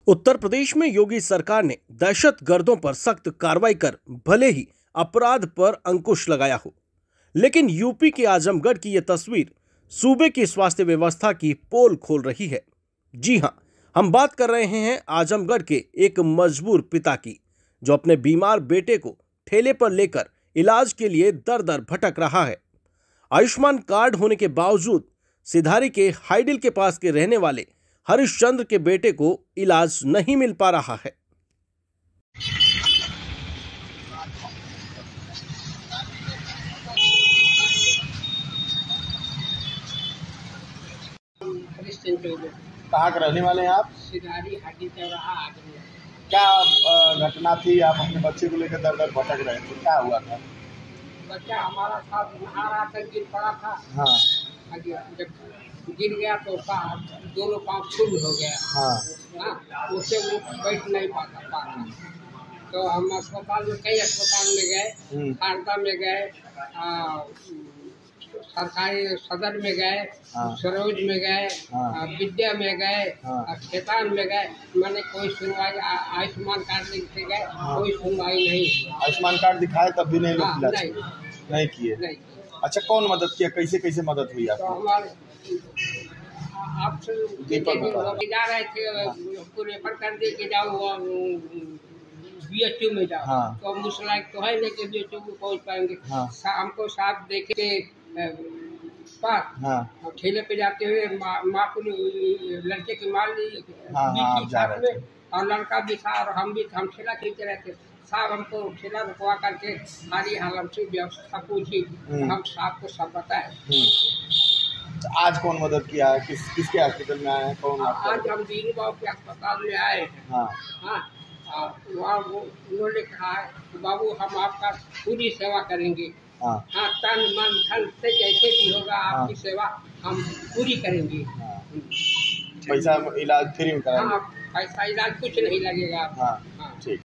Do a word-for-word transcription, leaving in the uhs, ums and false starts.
उत्तर प्रदेश में योगी सरकार ने दहशतगर्दों पर सख्त कार्रवाई कर भले ही अपराध पर अंकुश लगाया हो, लेकिन यूपी के आजमगढ़ की यह तस्वीर सूबे की स्वास्थ्य व्यवस्था की पोल खोल रही है। जी हां, हम बात कर रहे हैं आजमगढ़ के एक मजबूर पिता की, जो अपने बीमार बेटे को ठेले पर लेकर इलाज के लिए दर दर भटक रहा है। आयुष्मान कार्ड होने के बावजूद सिधारी के हाइडिल के पास के रहने वाले हरिश्चंद्र के बेटे को इलाज नहीं मिल पा रहा है। कहाँ के रहने वाले हैं आप? सिधारी हाटी चौराहा आगरा। क्या अ, घटना थी? आप अपने बच्चे को लेकर दर दर भटक रहे थे, क्या हुआ था? बच्चा हमारा साथ नहा रहा था, गिर पड़ा था। हाँ जब गिर गया तो उसका दोनों पाँव फूल हो गया। हाँ हाँ, उससे वो बैठ नहीं पाता पाता तो हम अस्पताल में, कई अस्पताल में गए, खारदा में गए, आ, सरकारी सदर में गए, हाँ। सरोज में गए, हाँ। विद्या में गए, हाँ। खेतान में गए। मैंने कोई सुनवाई, आयुष्मान कार्ड से गए, हाँ। कोई सुनवाई नहीं। आयुष्मान कार्ड दिखाए तब भी नहीं हाँ, लोग नहीं, नहीं किए? नहीं। अच्छा, कौन मदद किया? कैसे कैसे मदद हुई तो आपको? हमारे आपसे दीपक जा रहे थे, हमको रेफर कर दिए कि जाओ बी एच यू में जाओ। हाँ। तो मुसला तो है नहीं कि बी एच यू में पहुँच पाएंगे। हाँ। हमको साथ देखे पास, हाँ ठेले पे जाते हुए माँ मा को लड़के की माल ली, हाँ, हाँ, आप जा रहे थे। और लड़का भी था और हम भी, हम ठेला खींच रहे थे। साहब हमको ठेला रुकवा करके सारी हाल हमसे व्यवस्था पूछी, हम साहब को सब बताए। तो आज कौन मदद किया है? किस किसके हॉस्पिटल में आए हैं? कौन? आज हम दीनू बाबू के अस्पताल में आए हैं। हाँ हाँ, वहाँ वो उन्होंने कहा है कि बाबू हम आपका पूरी सेवा करेंगे। हाँ हाँ, तन मन धन से जैसे भी होगा आपकी हाँ। सेवा हम पूरी करेंगे। हाँ। पैसा इलाज फ्री में कराएंगे? हाँ, पैसा इलाज कुछ नहीं लगेगा। हाँ